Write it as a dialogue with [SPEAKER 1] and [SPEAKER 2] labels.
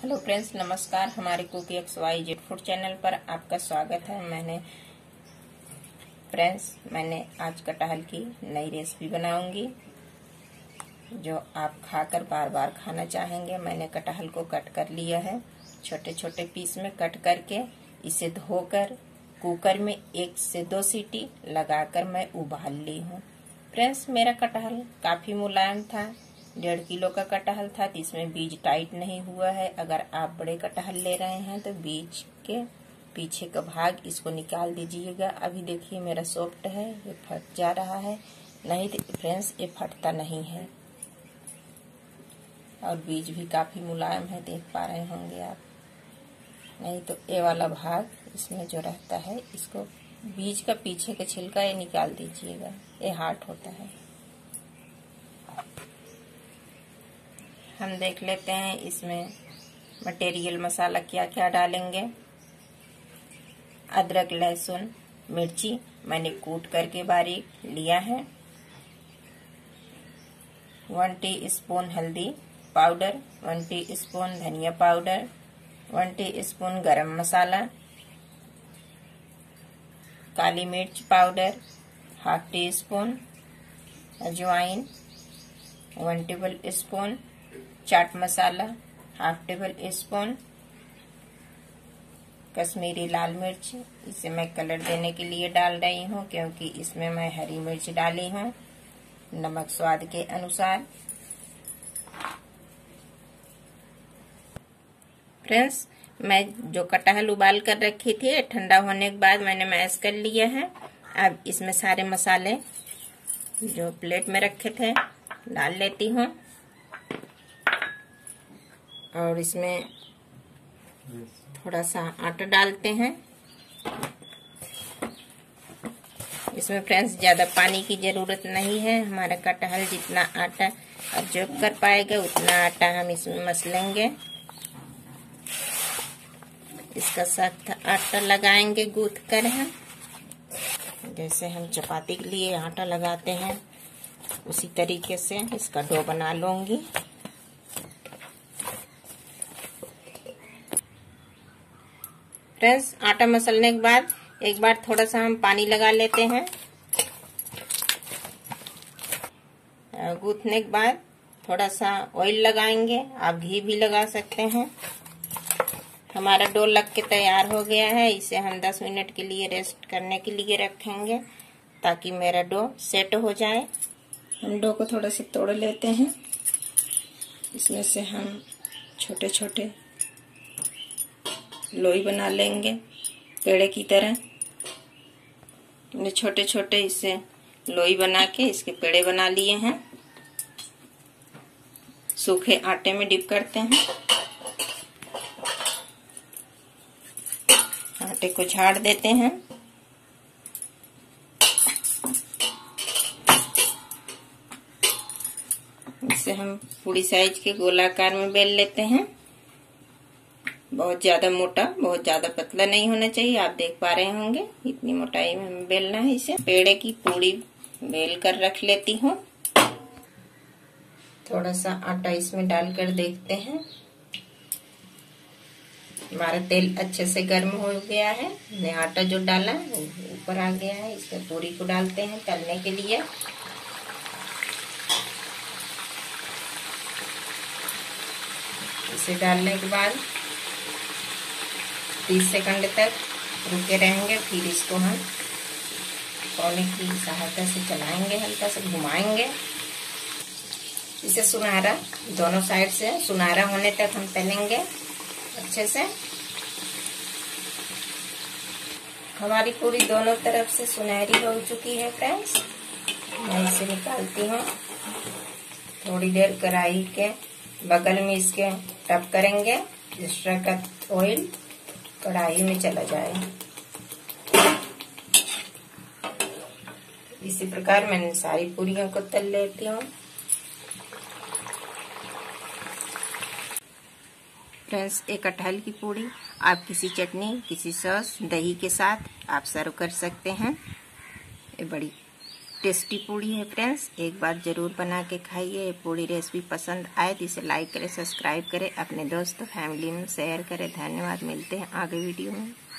[SPEAKER 1] Hello friends, नमस्कार। हमारे cookie XYZ food channel पर आपका स्वागत है। मैंने आज कटहल की नई रेसिपी बनाऊंगी जो आप खाकर बार बार खाना चाहेंगे। मैंने कटहल को कट कर लिया है, छोटे छोटे पीस में कट करके इसे धोकर कुकर में 1 से 2 सीटी लगाकर मैं उबाल ली हूँ। फ्रेंड्स, मेरा कटहल काफी मुलायम था। 1.5 किलो का कटहल था, तो इसमें बीज टाइट नहीं हुआ है। अगर आप बड़े कटहल ले रहे हैं तो बीज के पीछे का भाग इसको निकाल दीजिएगा। अभी देखिए मेरा सॉफ्ट है, ये फट जा रहा है। नहीं फ्रेंड्स, ये फटता नहीं है और बीज भी काफी मुलायम है, देख पा रहे होंगे आप। नहीं तो ये वाला भाग इसमें जो रहता है, इसको बीज का पीछे का छिलका ये निकाल दीजिएगा, ये हार्ड होता है। हम देख लेते हैं इसमें मटेरियल मसाला क्या क्या डालेंगे। अदरक, लहसुन, मिर्ची मैंने कूट करके बारीक लिया है। 1 टीस्पून हल्दी पाउडर, 1 टीस्पून धनिया पाउडर, 1 टीस्पून गरम मसाला, काली मिर्च पाउडर, 1/2 टीस्पून अजवाइन, 1 टेबल स्पून चाट मसाला, 1/2 टेबल स्पून कश्मीरी लाल मिर्च। इसे मैं कलर देने के लिए डाल रही हूँ क्योंकि इसमें मैं हरी मिर्च डाली हूँ। नमक स्वाद के अनुसार। फ्रेंड्स, मैं जो कटहल उबाल कर रखी थी, ठंडा होने के बाद मैंने मैश कर लिया है। अब इसमें सारे मसाले जो प्लेट में रखे थे डाल लेती हूँ और इसमें थोड़ा सा आटा डालते हैं। इसमें फ्रेंड्स ज्यादा पानी की जरूरत नहीं है। हमारा कटहल जितना आटा अब्जॉर्ब कर पाएगा उतना आटा हम इसमें मसलेंगे। इसका सख्त आटा लगाएंगे गूंथ कर हम, जैसे हम चपाती के लिए आटा लगाते हैं उसी तरीके से इसका डो बना लूंगी। फ्रेंड्स, आटा मसलने के बाद एक बार थोड़ा सा हम पानी लगा लेते हैं। गूंथने के बाद थोड़ा सा ऑयल लगाएंगे, आप घी भी लगा सकते हैं। हमारा डो लग के तैयार हो गया है। इसे हम 10 मिनट के लिए रेस्ट करने के लिए रखेंगे ताकि मेरा डो सेट हो जाए। हम डो को थोड़ा सा तोड़ लेते हैं। इसमें से हम छोटे छोटे लोई बना लेंगे पेड़े की तरह। हमने छोटे छोटे इसे लोई बना के इसके पेड़े बना लिए हैं। सूखे आटे में डिप करते हैं। आटे को झाड़ देते हैं। इसे हम पूरी साइज के गोलाकार में बेल लेते हैं। बहुत ज्यादा मोटा, बहुत ज्यादा पतला नहीं होना चाहिए। आप देख पा रहे होंगे इतनी मोटाई में हमें बेलना है इसे। पेड़े की पूरी बेल कर रख लेती हूँ। थोड़ा सा आटा इसमें डालकर देखते हैं। हमारा तेल अच्छे से गर्म हो गया है। हमने आटा जो डाला ऊपर आ गया है। इसमें पूरी को डालते हैं तलने के लिए। इसे डालने के बाद 30 सेकंड तक रुके रहेंगे। फिर इसको हम कोने की सहायता से चलाएंगे, हल्का से घुमाएंगे। इसे सुनहरा, दोनों साइड से सुनहरा होने तक हम तलेंगे अच्छे से। हमारी पूरी दोनों तरफ से सुनहरी हो चुकी है फ्रेंड्स। मैं इसे निकालती हूँ। थोड़ी देर कढ़ाई के बगल में इसके टप करेंगे, एक्स्ट्रा का ऑयल कढ़ाई में चला जाए। इसी प्रकार मैंने सारी पूरियों को तल लेती हूँ। फ्रेंड्स, एक कटहल की पूरी आप किसी चटनी, किसी सॉस, दही के साथ आप सर्व कर सकते हैं। ये बड़ी टेस्टी पूड़ी है फ्रेंड्स, एक बार ज़रूर बना के खाइए। ये पूड़ी रेसिपी पसंद आए तो इसे लाइक करें, सब्सक्राइब करें, अपने दोस्तों फैमिली में शेयर करें। धन्यवाद, मिलते हैं आगे वीडियो में।